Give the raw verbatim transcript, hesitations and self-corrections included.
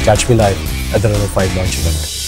catch me live at the Renault five launch event.